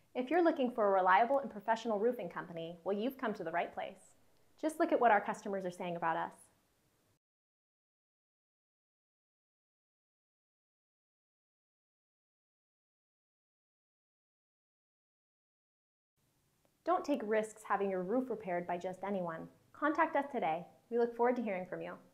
If you're looking for a reliable and professional roofing company, well, you've come to the right place. Just look at what our customers are saying about us. Don't take risks having your roof repaired by just anyone. Contact us today. We look forward to hearing from you.